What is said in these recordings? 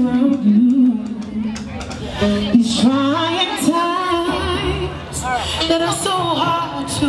around you. These trying times that are so hard to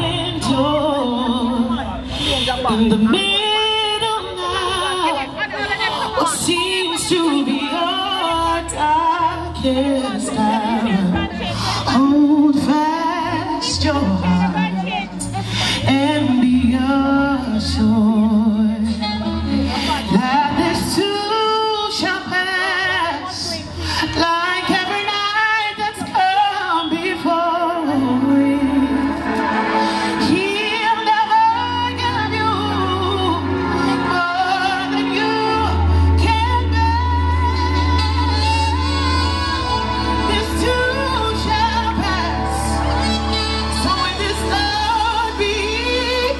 endure. In the middle now, what seems to be our darkest hour, hold fast your heart and be assured that this too shall pass, like every night that's come before it. He'll never give you more than you can bear. This too shall pass, so when this Lord be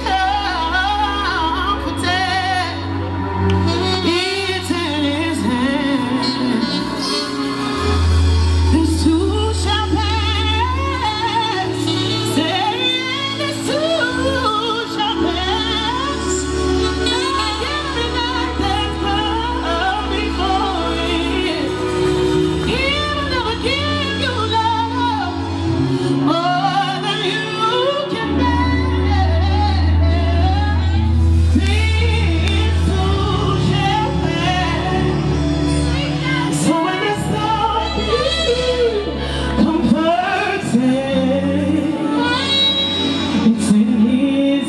comforted, it's in His hands. This too shall pass. Say this too shall pass. Like every night that's come before it. He will never give you love more than you can bear. This too shall pass. So when it's all comforted, it's in His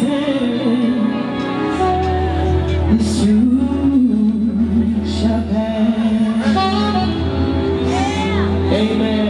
hands. This too shall pass. Amen.